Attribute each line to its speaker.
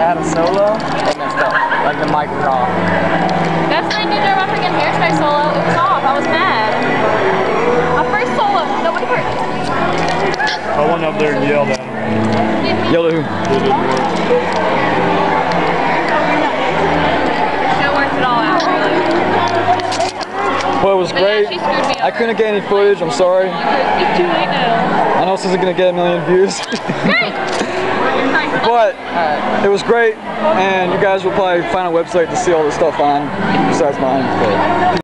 Speaker 1: I had a solo, it messed up. Like the mic was off.
Speaker 2: Definitely did my freaking hairspray solo. It was off. I was mad. My first solo. Nobody heard.
Speaker 3: I went up there and yelled at him.
Speaker 1: Yelled at who?
Speaker 2: She worked it all out, really.
Speaker 1: Well, it was great.
Speaker 2: Yeah, she screwed me over.
Speaker 1: I couldn't get any footage, I'm sorry.
Speaker 2: It's too late now.
Speaker 1: I know this isn't going to get 1 million views.
Speaker 2: Great!
Speaker 1: But it was great, and you guys will probably find a website to see all the stuff on besides mine. But